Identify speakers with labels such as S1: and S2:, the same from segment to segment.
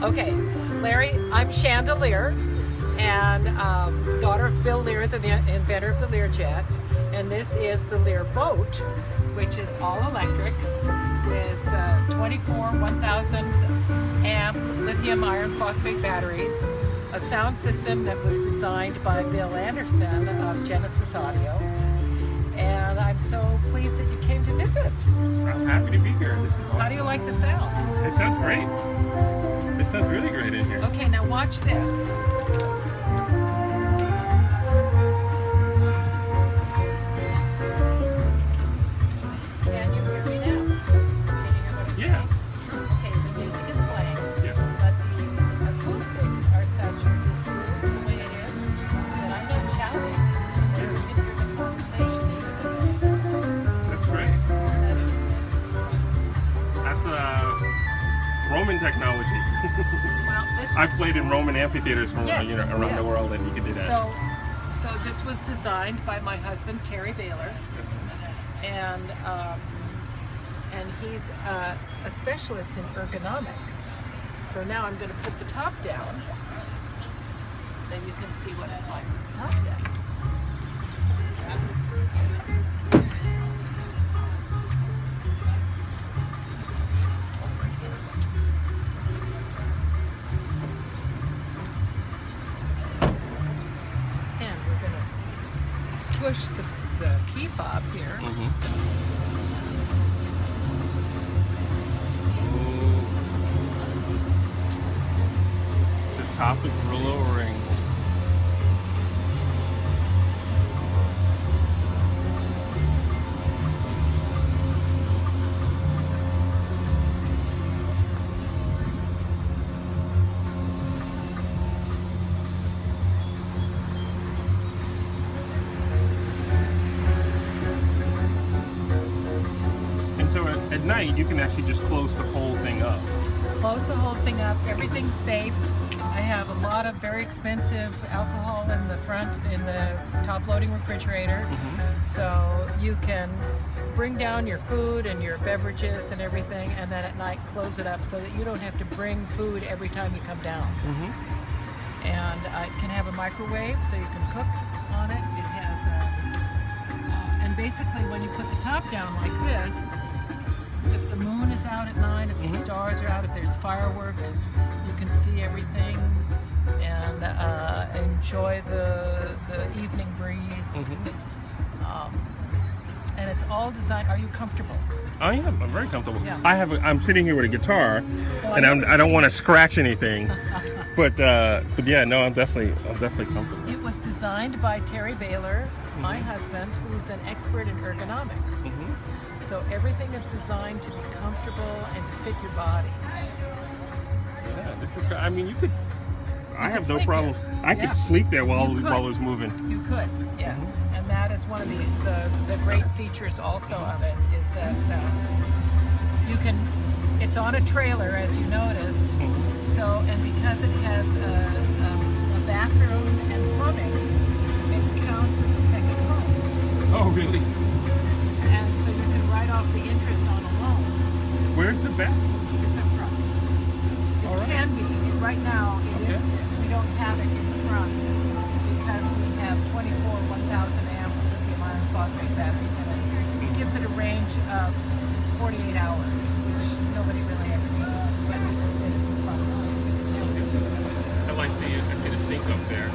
S1: Okay, Larry, I'm Chandelier, and daughter of Bill Lear, the inventor of the Learjet. And this is the Lear boat, which is all electric with 24 1,000 amp lithium iron phosphate batteries, a sound system that was designed by Bill Anderson of Genesis Audio. And I'm so pleased that you came to visit.
S2: I'm happy to be here. This is awesome.
S1: How do you like the sound?
S2: It sounds great. It sounds really great in here.
S1: Okay, now watch this. Can you hear me now? Can you hear what I'm
S2: Yeah.
S1: saying? Okay, the music is playing,
S2: Yes.
S1: but the acoustics are such this smooth the way it is that I'm not shouting. And you can hear the conversation even though it's
S2: That's great.
S1: that interesting.
S2: That's Roman technology.
S1: Well, this was
S2: I've played in Roman amphitheaters from
S1: Yes,
S2: around
S1: yes.
S2: the world, and you can do that.
S1: So this was designed by my husband Terry Baylor, and he's a specialist in ergonomics. So now I'm going to put the top down so you can see what it's like with the top down. And we're going to push the key fob here.
S2: The top is lowering. And so at night, you can actually just close the whole thing up.
S1: Close the whole thing up. Everything's safe. I have a lot of very expensive alcohol in the front, in the top loading refrigerator. So you can bring down your food and your beverages and everything, and then at night close it up so that you don't have to bring food every time you come down. And it can have a microwave so you can cook on it. It has and basically when you put the top down like this, if the moon is out at night, if the stars are out, if there's fireworks, you can see everything and enjoy the evening breeze. And it's all designed. Are you comfortable?
S2: I am. I'm very comfortable.
S1: Yeah.
S2: I'm sitting here with a guitar, and I don't want to scratch anything. But yeah, no, I'm definitely comfortable.
S1: It was designed by Terry Baylor, my husband, who's an expert in ergonomics. So everything is designed to be comfortable and to fit your body.
S2: Yeah, this is. I mean, you could. I have no
S1: sleep
S2: problem.
S1: here.
S2: I
S1: Yeah.
S2: could sleep there while
S1: You could.
S2: it was moving.
S1: You could, yes. And that is one of the great features also of it, is that you can, it's on a trailer as you noticed, so, and because it has a bathroom and plumbing, it counts as a second home.
S2: Oh, really?
S1: And so you can write off the interest on a loan.
S2: Where's the bathroom?
S1: It's up front. It
S2: All right.
S1: can be. Right now, it
S2: Okay.
S1: is. We don't have it in the front because we have 24 1,000 amp lithium iron phosphate batteries in it. It gives it a range of 48 hours, which nobody really ever needs. But we just did it for fun to see if we could do it.
S2: I like I see the sink up there.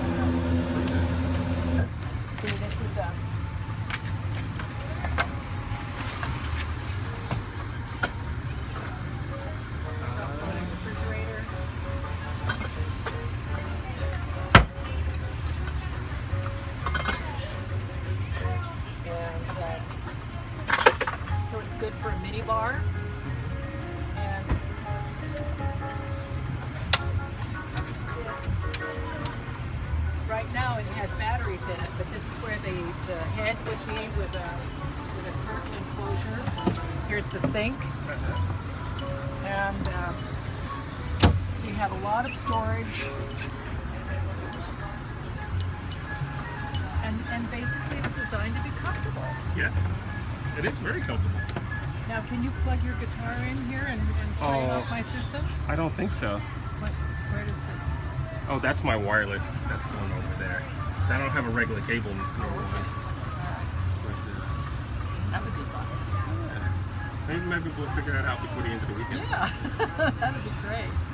S1: See, this is a. Refrigerator. And so it's good for a mini bar. And this, right now it has batteries in it, but this is where the head would be with a curtain enclosure. Here's the sink. And so you have a lot of storage. And basically it's designed to be comfortable.
S2: Yeah, it is very comfortable.
S1: Now can you plug your guitar in here and play it off my system?
S2: I don't think so.
S1: What? Where does it?
S2: Oh, that's my wireless that's going over there. I don't have a regular cable normally.
S1: That would be fun.
S2: Maybe we'll figure that out before the end of the weekend.
S1: Yeah, that would be great.